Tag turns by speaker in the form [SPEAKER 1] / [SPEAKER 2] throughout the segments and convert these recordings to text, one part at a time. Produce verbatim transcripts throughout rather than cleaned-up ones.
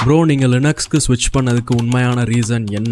[SPEAKER 1] Bro நீங்கள் லினக்ஸ்க்கு ஸ்விட்ச் பண்ணதுக்கு உண்மையான ரீசன் என்ன?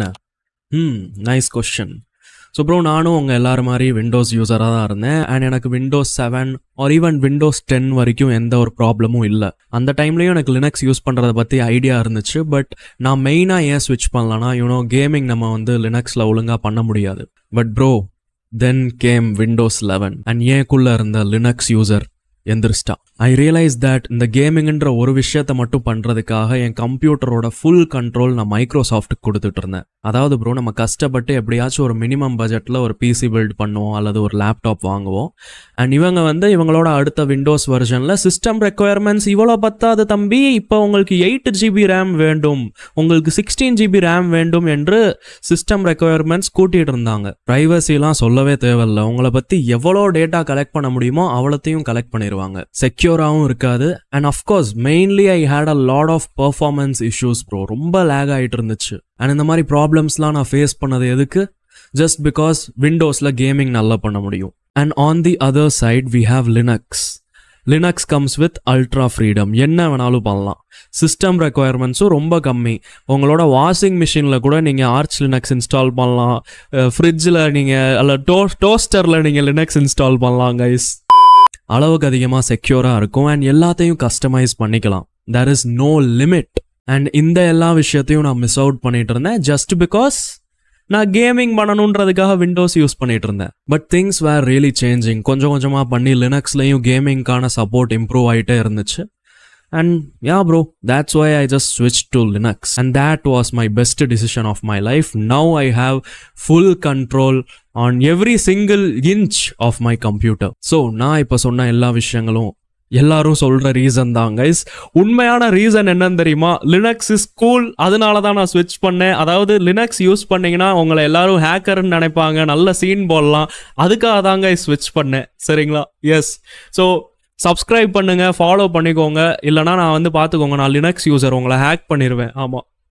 [SPEAKER 1] ம் நைஸ் கொஸ்டின். ஸோ ப்ரோ நானும் உங்கள் எல்லாரும் மாதிரி விண்டோஸ் யூஸராக தான் இருந்தேன். அண்ட் எனக்கு Windows seven or even Windows ten வரைக்கும் எந்த ஒரு ப்ராப்ளமும் இல்லை. அந்த டைம்லேயும் எனக்கு லினக்ஸ் யூஸ் பண்ணுறதை பற்றி ஐடியா இருந்துச்சு. பட் நான் மெயினாக ஏன் ஸ்விட்ச் பண்ணலான்னா, யூனோ கேமிங் நம்ம வந்து லினக்ஸில் ஒழுங்காக பண்ண முடியாது. But bro then came Windows eleven and ஏக்குள்ளே இருந்த லினக்ஸ் யூசர் எந்திரிச்சிட்டா. ஐ ரியலைஸ் தட் இந்த கேமிங்ன்ற ஒரு விஷயத்த மட்டும் பண்ணுறதுக்காக என் கம்ப்யூட்டரோட ஃபுல் கண்ட்ரோல் நான் மைக்ரோசாஃப்ட்டுக்கு கொடுத்துட்டு இருந்தேன். அதாவது ப்ரோ நம்ம கஷ்டப்பட்டு எப்படியாச்சும் ஒரு மினிமம் பட்ஜெட்டில் ஒரு பிசி பில்ட் பண்ணுவோம் அல்லது ஒரு லேப்டாப் வாங்குவோம். அண்ட் இவங்க வந்து இவங்களோட அடுத்த விண்டோஸ் வெர்ஷனில் சிஸ்டம் ரெக்குயர்மெண்ட்ஸ் இவ்வளோ பத்தாது தம்பி, இப்போ உங்களுக்கு எயிட் ஜிபி ரேம் வேண்டும், உங்களுக்கு சிக்ஸ்டீன் ஜிபி ரேம் வேண்டும் என்று சிஸ்டம் ரெக்குயர்மெண்ட்ஸ் கூட்டிகிட்டு இருந்தாங்க. ப்ரைவசிலாம் சொல்லவே தேவையில்லை. உங்களை பற்றி எவ்வளோ டேட்டா கலெக்ட் பண்ண முடியுமோ அவ்வளோத்தையும் கலெக்ட் பண்ணிடுவாங்க. செக்யூராகவும் இருக்காது. And of course mainly I hate a lot of performance issues bro. ரொம்ப லேக் ஆகிட்டு இருந்துச்சு. அண்ட் இந்த மாதிரி ப்ராப்ளம்ஸ்லாம் நான் ஃபேஸ் பண்ணது எதுக்கு? ஜஸ்ட் பிகாஸ் விண்டோஸில் கேமிங் நல்லா பண்ண முடியும். And on the other side we have Linux. Linux comes with ultra freedom. என்ன வேணாலும் பண்ணலாம். சிஸ்டம் ரெக்குயர்மெண்ட்ஸும் ரொம்ப கம்மி. உங்களோட வாஷிங் மிஷினில் கூட நீங்கள் ஆர்ச் லினக்ஸ் இன்ஸ்டால் பண்ணலாம். ஃப்ரிட்ஜில் நீங்கள் அல்ல டோ டோஸ்டரில் நீங்கள் லினக்ஸ் இன்ஸ்டால் பண்ணலாம் கைஸ். அளவுக்கு அதிகமாக செக்யூராக இருக்கும். அண்ட் எல்லாத்தையும் கஸ்டமைஸ் பண்ணிக்கலாம். There is no limit. And இந்த எல்லா விஷயத்தையும் நான் மிஸ் அவுட் பண்ணிட்டு இருந்தேன் ஜஸ்ட் பிகாஸ் நான் கேமிங் பண்ணணுன்றதுக்காக விண்டோஸ் யூஸ் பண்ணிட்டு இருந்தேன். But things were really changing. கொஞ்சம் கொஞ்சமாக பண்ணி லினக்ஸ்லையும் கேமிங்கான சப்போர்ட் இம்ப்ரூவ் ஆகிட்டே இருந்துச்சு. And yeah bro, that's why I just switched to Linux. And that was my best decision of my life. Now I have full control on every single inch of my computer. So நான் இப்போ சொன்ன எல்லா விஷயங்களும் எல்லாரும் சொல்ற reason தான் guys. உண்மையான reason என்னன்னு தெரியுமா? Linux is cool. அதனால தான் நான் ஸ்விட்ச் பண்ணேன். அதாவது லினக்ஸ் யூஸ் பண்ணீங்கன்னா உங்களை எல்லாரும் ஹேக்கர்னு நினைப்பாங்க, நல்ல சீன் போடலாம். அதுக்காக தாங்க ஸ்விட்ச் பண்ணேன். சரிங்களா? எஸ். ஸோ சப்ஸ்கிரைப் பண்ணுங்க, ஃபாலோ பண்ணிக்கோங்க. இல்லைனா நான் வந்து பார்த்துக்கோங்க, நான் லினக்ஸ் யூசர், உங்களை ஹேக் பண்ணிடுவேன். ஆமாம்.